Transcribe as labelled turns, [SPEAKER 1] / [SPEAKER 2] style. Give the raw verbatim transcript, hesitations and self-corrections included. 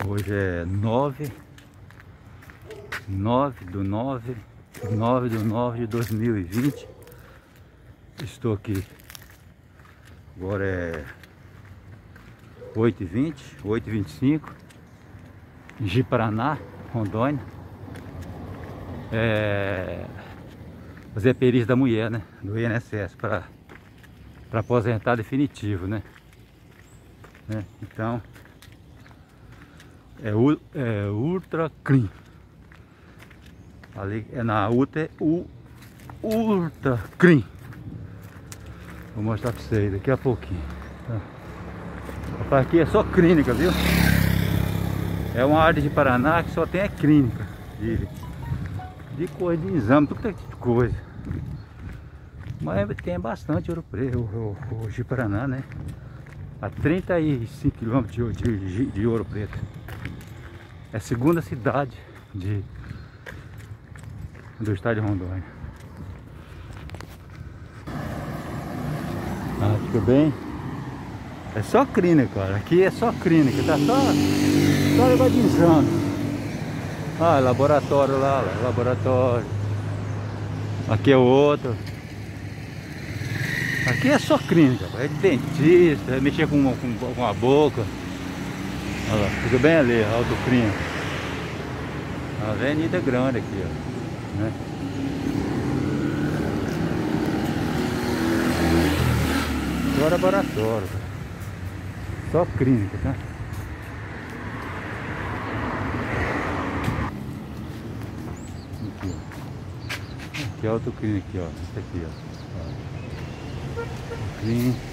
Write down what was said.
[SPEAKER 1] Hoje é nove, nove do nove, nove do nove de dois mil e vinte. Estou aqui. Agora é oito e vinte, oito e vinte e cinco, em Ji-Paraná, Rondônia. É... fazer a perícia da mulher, né? Do I N S S para para aposentar definitivo, né? né? Então é, u, é Ultra Clean. Ali é na Ultra, u, Ultra Clean. Vou mostrar para vocês daqui a pouquinho. Tá? Rapaz, aqui é só clínica, viu? É uma área de Paraná que só tem a clínica de, de coisa, de exame, tudo tipo de coisa. Mas tem bastante Ouro Preto, o, o, o Ji-Paraná, né? A trinta e cinco quilômetros de, de, de Ouro Preto. É a segunda cidade de, do estado de Rondônia. Ah, fica bem. É só clínica, cara. Aqui é só clínica, tá só, só negócio de exame. Ah, laboratório lá, lá, laboratório. Aqui é o outro. Aqui é só clínica, é de dentista, é mexer com, com, com a boca. Olha lá, fica bem ali, autoclínica. A avenida grande aqui, ó. Né? Só laboratório, só clínica, tá? Aqui, ó. Aqui é a autoclínica, aqui, ó. Isso aqui, ó. Clínica.